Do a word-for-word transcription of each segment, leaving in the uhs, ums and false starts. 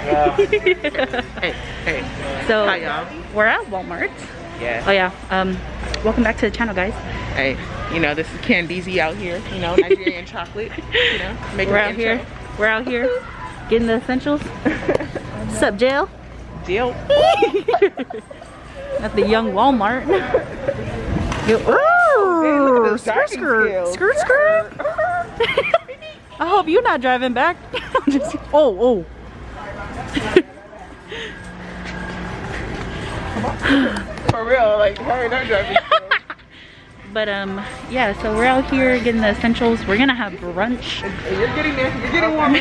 Hey, hey. So hi y'all. We're at Walmart. Yeah. Oh yeah. Um, welcome back to the channel, guys. Hey, you know this is Candizi out here. You know Nigerian chocolate. You know, making We're the out intro. here. We're out here getting the essentials. What's up, Jill? Jill. At the young Walmart. Yo, Hey, look ooh, at this skirt, driving skirt, skills. skirt, skirt. I hope you're not driving back. Just, oh, oh. For real, like hurry, not driving. But um, yeah. So we're out here getting the essentials. We're gonna have brunch. You're getting there. You're getting warm.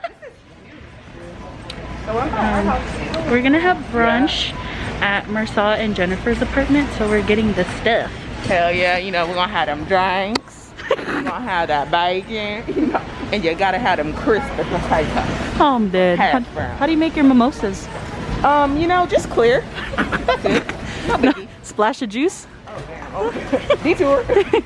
um, we're gonna have brunch at Mersaw and Jennifer's apartment. So we're getting the stuff. Hell yeah, you know we're gonna have them drinks. We're gonna have that bacon. You know, and you gotta have them crisp at the tight top. Oh, I'm dead. How, Hash brown. how do you make your mimosas? Um, you know, just clear. That's it. No biggie. Splash of juice. Oh damn. Okay. Detour.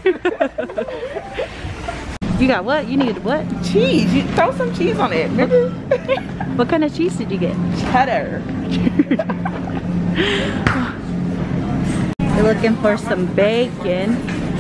You got what? You need what? Cheese. You throw some cheese on it. Remember? What kind of cheese did you get? Cheddar. We're looking for some bacon.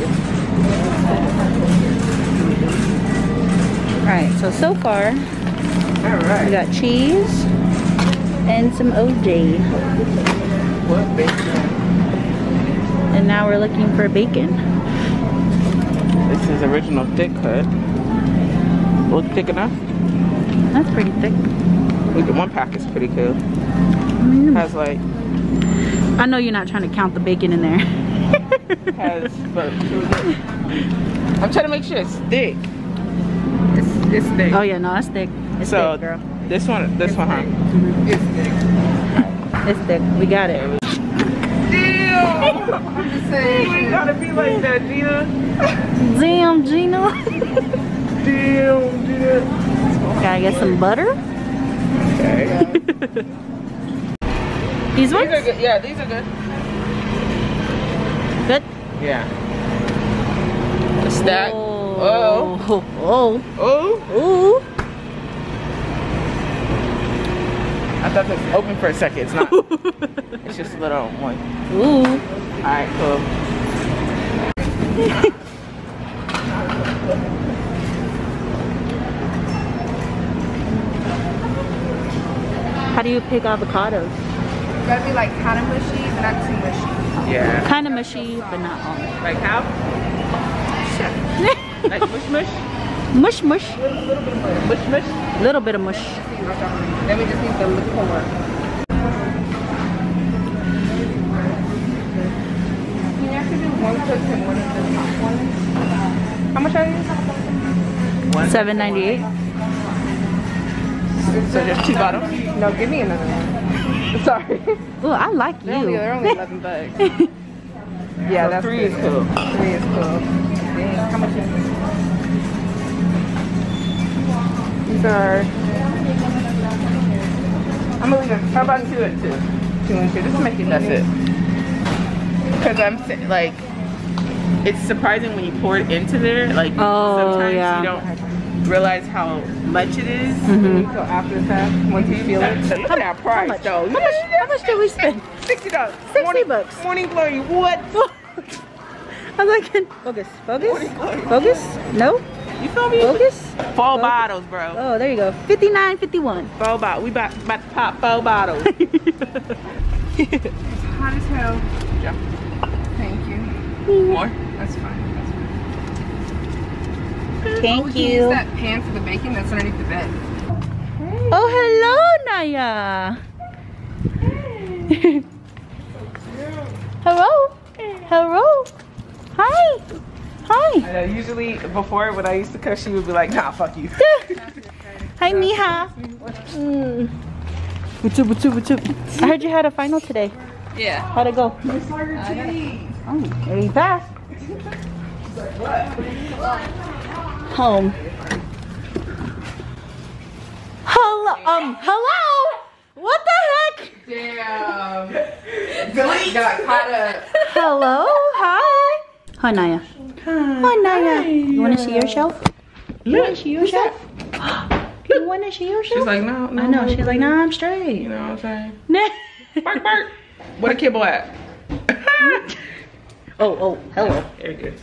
Alright, so so far All right. we got cheese and some O J. What bacon? And now we're looking for bacon. This is original thick cut. Look thick enough. That's pretty thick. Look at one pack is pretty cool. Mm. Has like I know you're not trying to count the bacon in there. has but I'm trying to make sure it's thick. It's it's thick. Oh yeah, no, it's thick. It's So thick, girl. this one this It's one huh? thick. Mhm. It's thick. It's thick. We got it. Damn! I'm just saying you ain't gotta be like that, Gina. Damn, Gina. Damn, Gina. Gotta get some butter. Okay. These These ones? are good. Yeah, these are good. Good. Yeah. A stack. Oh. Oh. Oh. Oh. Ooh. I thought this was open for a second. It's not. It's just a little one. Ooh. Alright, cool. How do you pick avocados? Gotta be like kind of mushy, but not too mushy. Yeah. Kind of mushy, but not all. Like how? Like mush mush? Mush mush. Mush mush? Little bit of mush. Then we just need the liqueur. Can you actually do one cook and one of the top ones? How much are you? Seven ninety eight. So just two bottles? No, give me another one. Sorry. Ooh, I like They're only, you. they're only eleven bucks. Yeah, So that's three good. is cool. Three is cool. Dang, how much is this? These are. I'm gonna leave it. How about two and two? Two and two. Just make it That's easy. it. Because I'm sa- like, it's surprising when you pour it into there. Like Oh, sometimes yeah. you don't realize how much it is. Mm-hmm. So after the fact, once you feel it. Look at that price much? though. How much, how much did we spend? Sixty dollars. Sixty Morning, bucks. Morning glory. What? I was like, focus, focus, Morning glory. focus. No, You feel me? focus. Four Focus. bottles, bro. Oh, there you go. Fifty-nine, fifty-one. Four bottles. We about, about to pop four bottles. Hot as hell. Yeah. Thank you. More? That's fine. That's fine. Thank We can you. use that pan for the bacon that's underneath the bed. Oh, hello, Naya. Hello. Hello. Hi. Hi. I know, usually before when I used to cook, she would be like, nah, fuck you. Hi, Miha. Mm. What's up, what's up, what's up? I heard you had a final today. Yeah. How'd it go? Oh, there you passed. Home. Hello. Um, hello? What the heck? Damn. Delete. Got caught up. Hello. Hi. Hi, Naya. Hi, Naya. You want to see your shelf? You want to see your shelf? You When is she usually? She's like, no, no. I know. no, She's like, nah, I'm straight. You know what I'm saying? Nah. Bark, bark. Where the kibble at? Oh, oh, hello. Very good.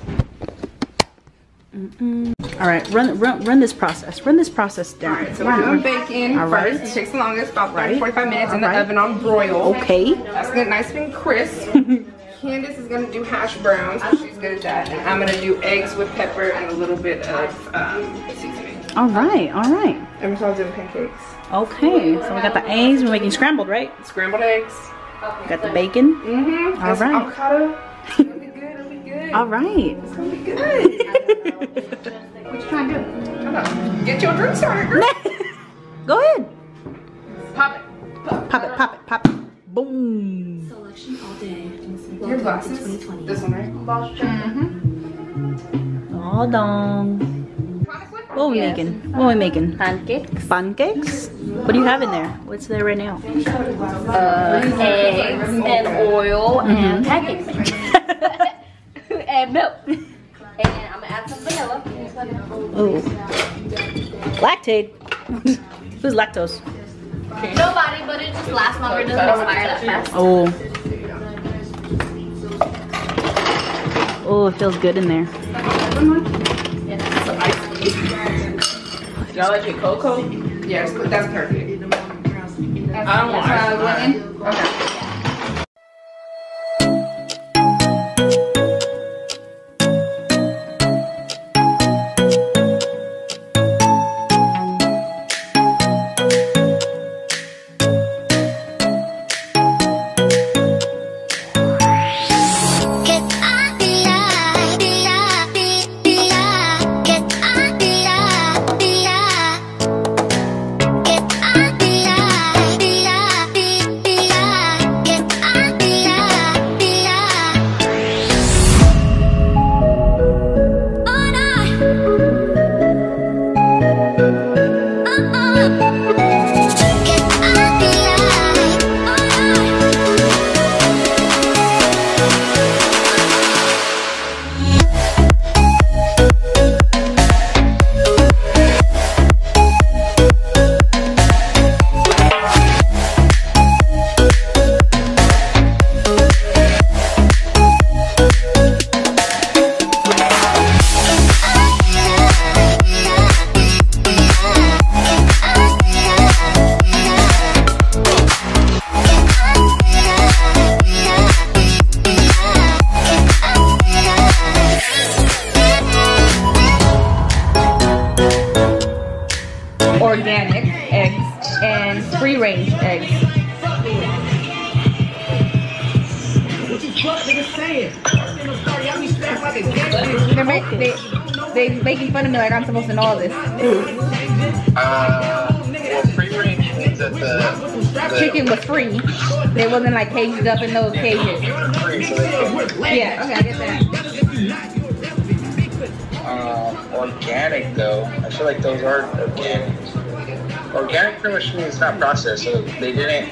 Mm-mm. All right, run, run, run this process. Run this process down. All right, so we're doing bacon All first. right. It takes the longest, about thirty, Right. forty-five minutes All in the right. oven on broil. Okay. That's good, nice and crisp. Candace is gonna do hash browns, so she's good at that. And I'm gonna do eggs with pepper and a little bit of um, seasoning. All right, all right. And we're doing pancakes. Okay, so we got the eggs. We're making scrambled, right? Scrambled eggs. We got the bacon. Mm-hmm. All right. Avocado. It's gonna be good, it'll be good. All right. It's gonna be good. What you trying to do? Come on. Get your drink started, girl. Go ahead. Pop it. Pop it, pop it, pop it. Boom. Selection all day. Your glasses. This one, right? Mm-hmm. Hold on. What are we Yes. making? What are we making? Pancakes. Pancakes? What do you have in there? What's there right now? Uh, eggs and oil and pancake mix. And milk. And I'm gonna add some vanilla. Oh. Lactate. Who's lactose? Nobody, but it just lasts longer. It doesn't expire that fast. Oh. Oh, it feels good in there. Y'all like your cocoa? Yes, that's perfect. I don't want ice Uh, cream. lemon? Okay. Organic eggs and free range eggs. They're make, they, they making fun of me like I'm supposed to know all this. Uh, well, free range means that the, the Chicken was free. They wasn't like caged up in those cages. free, so they can, Yeah, okay, I get that. uh, organic though. I feel like those are organic. Organic pretty much means it's not processed, so they didn't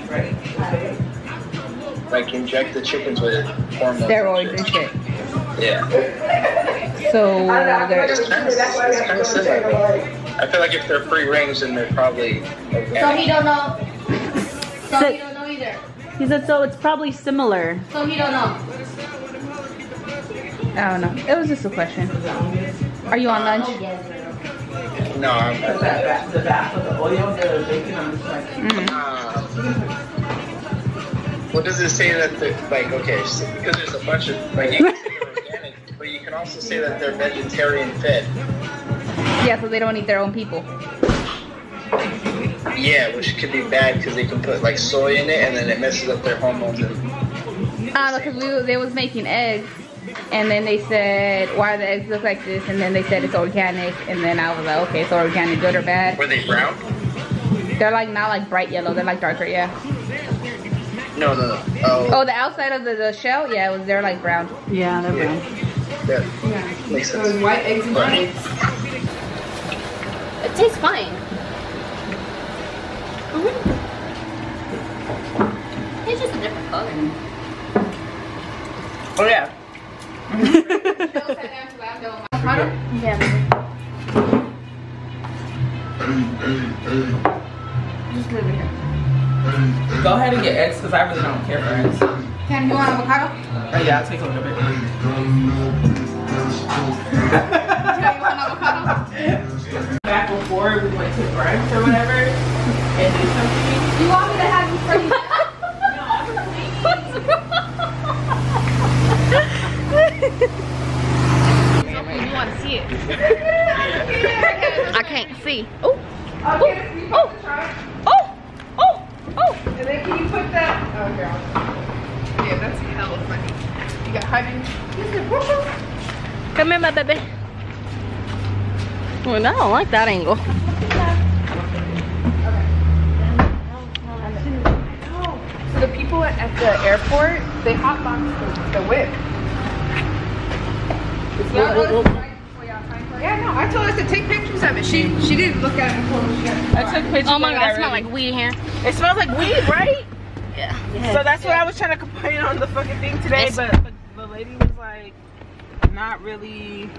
like inject the chickens with hormones. Steroids and shit. Yeah, So they're it's kind of it's kind of similar. I feel like if they're free range, then they're probably So organic. he don't know. So So- he don't know either. He said so it's probably similar. So he don't know. I don't know. It was just a question. Are you on lunch? No, I'm not. The bath of the oil, the bacon, I'm just like, Mm-hmm. Uh, what does it say that they're like? Okay, so because there's a bunch of like you can say they're organic, but you can also say that they're vegetarian fed. Yeah, so they don't eat their own people. Yeah, which could be bad because they can put like soy in it and then it messes up their hormones. And I don't know, because we, they was making eggs, and then they said, why do the eggs look like this? And then they said it's organic, and then I was like, okay, so organic good or bad? were they brown? They're like not like bright yellow, they're like darker, yeah. No, no, no. Oh, Oh, the outside of the, the shell, yeah, it was they're like brown. Yeah, they're brown. that makes sense. white eggs and But- eggs. It tastes fine. It's just a different color. oh yeah. Yeah. Just leave it here. Go ahead and get eggs because I really don't care for eggs. Can you want avocado? Oh, yeah, I'll take a little bit. Can you want avocado? Back before we went to brunch or whatever and do something. You want me to have you free? You want to see it? I can't see. Oh, oh, oh, oh, oh, oh. And then can you put that? Oh, girl. Yeah, that's hella funny. You got honey. Come here, my baby. Well, I don't like that angle. So the people at the airport, they hotbox the, the whip. Yeah, no, I told her to take pictures of it. She she didn't look at it before she got it. I took pictures. Oh my of god, it it smells already. like weed here. It smells like weed, right? Yeah. So that's what I was trying to complain on the fucking thing today, but, but the lady was like, not really.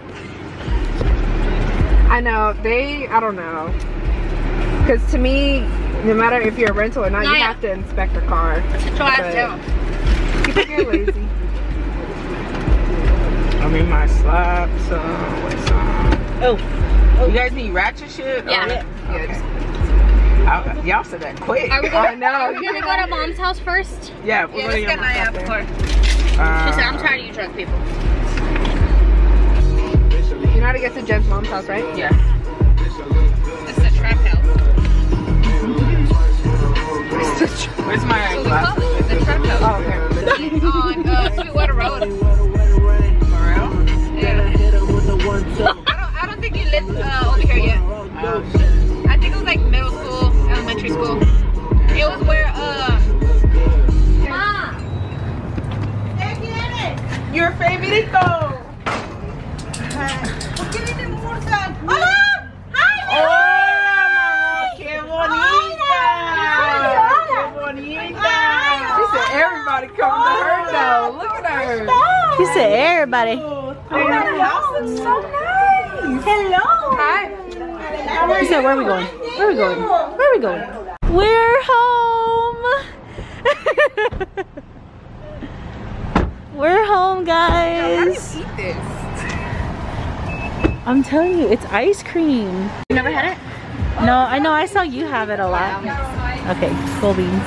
I know, they, I don't know. Because to me, no matter if you're a rental or not, No, you yeah. have to inspect the car. Sit your ass But down. people get lazy. I'm in my slap, so what's on? Oh. You guys need ratchet shit? Yeah. Or- Yeah, just, Y'all said that quick. Are we I going? know. Are we gonna go to mom's house first? Yeah, we're yeah, going just to get my app before. She said, I'm tired of you drunk people. You know how to get to Jen's mom's house, right? Yeah. It's a trap house. Where's my glasses? The trap house. Oh, okay. It's on uh, Sweetwater Road. For real? Yeah. I don't, I don't think you lived uh, over here yet. Oh, shit. I think it was like middle school, elementary school. It was where, uh... Mom! Your favorito. Hola, mamá. Qué bonita. Qué bonita. She said everybody come to her though. Look at her. She said everybody. Oh, your house looks so nice. Hello. Hi. She said, where are we going? Where are we going? Where are we going? We're home. We're home, How do you guys. eat this? I'm telling you, it's ice cream. You never had it? No, I know. I saw you have it a lot. Okay, cool beans.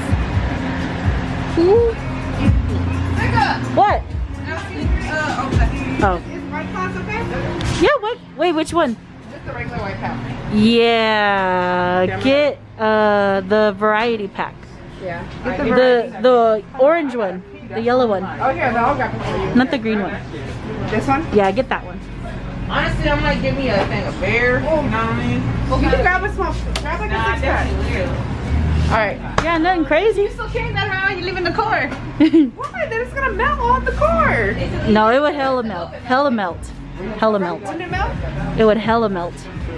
What? Oh. Is White Claws okay? Yeah, what? Wait, which one? Just the regular White Claw. Yeah, get uh the variety pack. Yeah. The the orange one, the yellow one, Oh, here, I'll grab it for you. not the green one. This one? Yeah, get that one. Honestly, I'm like, give me a thing of beer. You know what I mean? You can grab a small, grab like Nah, a six pack. definitely will. Alright. Yeah, nothing crazy. Still carrying that around, you leave in the car. Why? Then it's gonna melt on the car. No, it would hella melt. Hella melt. Hella melt. Wouldn't it melt? It would hella melt.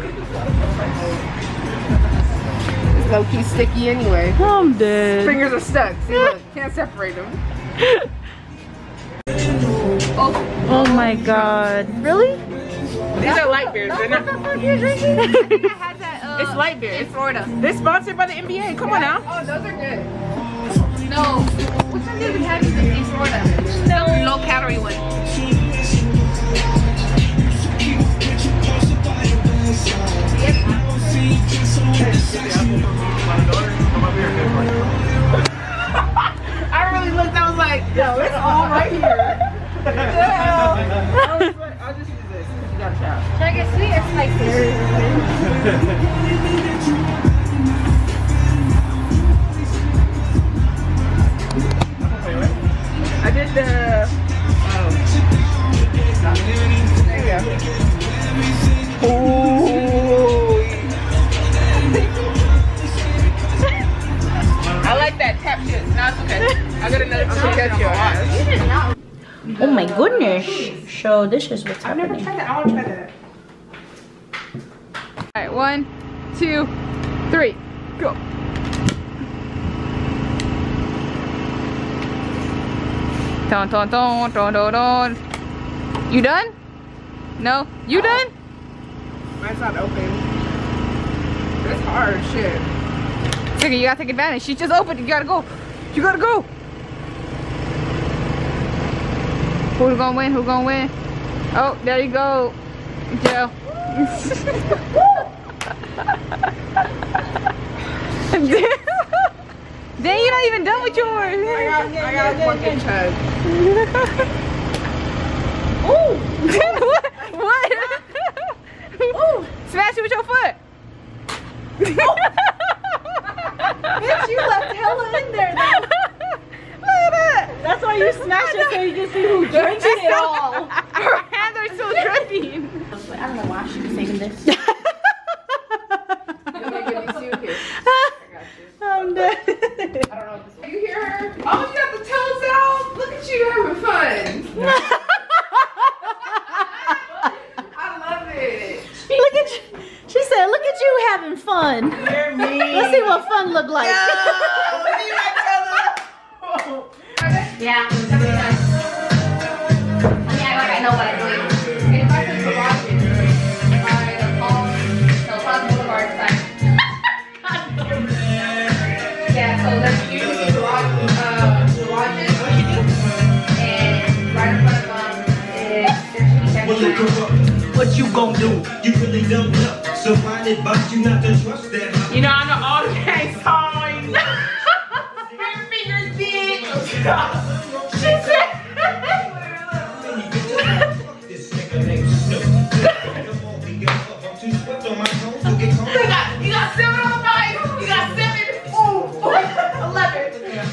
It's low key sticky anyway. I'm dead. Fingers are stuck. See, look, can't separate them. Oh my god. Really? These are light beers, isn't it? I had that. Uh, It's light beer. in Florida. They're sponsored by the N B A. Come on now. Oh, those are good. No, which one did we have in Florida? The low calorie one. I really looked. I was like, yo, it's all right here. I was like, I'll just use this. You got a shot. Should I get sweet or spicy? I did the. Oh. There you go. Ooh. I like that tap shit. No, it's okay. I got another I'm gonna catch your ass. Oh my goodness. So this is what's I've never happening. tried that. I want to try that. Alright, one, two, three, go. Dun, dun, dun, dun, dun, dun. You done? No? You done? Mine's not open. That's hard shit. Tigger, you gotta take advantage. She just opened. You gotta go. You gotta go. Who's gonna win? Who's gonna win? Oh, there you go. Joe. Dang, you're not even done with yours. I got, I got a fucking chug. Ooh. What? What? Ooh. Smash it with your foot. Bitch, you left hella in there though. Look at that. That's why you smash it so you can see who drinks it all. Her hands are still dripping. I don't know why she was saving this. I'm dead. I don't know if this you hear her? Oh, you got the toes out. Look at you having fun. I love it. Look at you. She said, look at you having fun. You're mean. Let's see what fun look like. Yeah. Yeah. I mean, I like I know what I'm doing. And if I could garage it, by the Palm, no, Palm Boulevard side. Yeah, so there's usually garage, uh, garages, what you do? And right in front of them is there's two seconds. What you gon' do? You really don't know. Somebody advised you not to trust that. You know, I know all the gang songs. Your fingers big. She said. You got, you got seven on the night. You got seven. Ooh, eleven.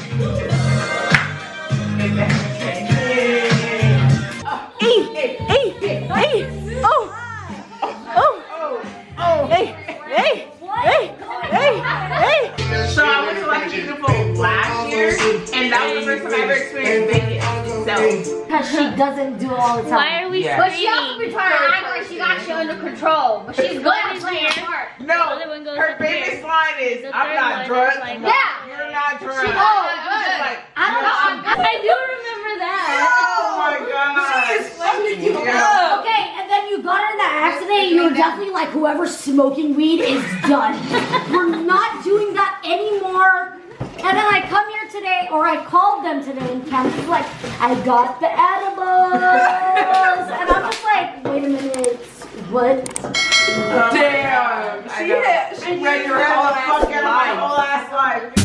Hey, hey, hey, oh, oh, oh, hey, hey, hey, hey, hey. So I went to like beautiful last year, and that was the first time I ever experienced bacon. So Because she doesn't do it all the time. Why are we Yeah. But she also screaming? be trying to act like she got shit under control. But she's good at playing her part. no, other one goes her up there. biggest line is, The "I'm third not one is drunk." like- I'm like, Yeah. you're not drunk. She- oh, She's like, I don't know. I'm good. I do remember that. oh my god. Okay, and then you got in that accident, you were definitely like, whoever's smoking weed is done. We're not doing that anymore. And then I come here today, or I called them today, and Cameron's like, I got the edibles. And I'm just like, wait a minute, what? Damn. She hit. She read your whole fucking life. Whole ass life.